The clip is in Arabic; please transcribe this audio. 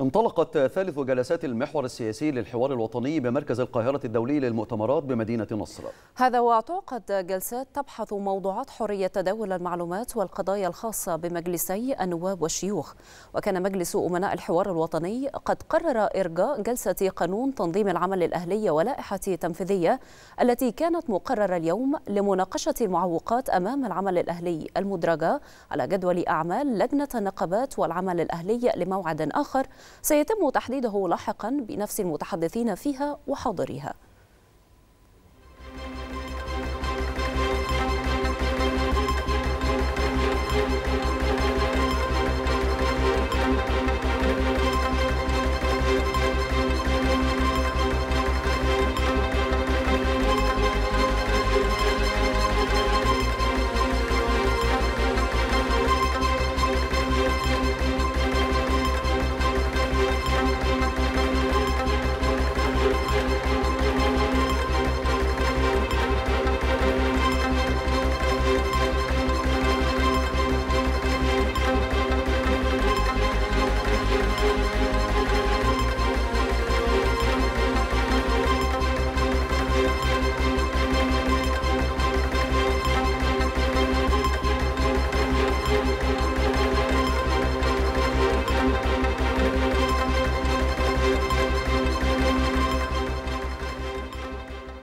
انطلقت ثالث جلسات المحور السياسي للحوار الوطني بمركز القاهرة الدولي للمؤتمرات بمدينة نصر. هذا وتعقد جلسات تبحث موضوعات حرية تداول المعلومات والقضايا الخاصة بمجلسي النواب والشيوخ. وكان مجلس أمناء الحوار الوطني قد قرر إرجاء جلسة قانون تنظيم العمل الأهلي ولائحة تنفيذية التي كانت مقررة اليوم لمناقشة المعوقات أمام العمل الأهلي المدرجة على جدول أعمال لجنة النقابات والعمل الأهلي لموعد آخر سيتم تحديده لاحقا بنفس المتحدثين فيها وحاضريها.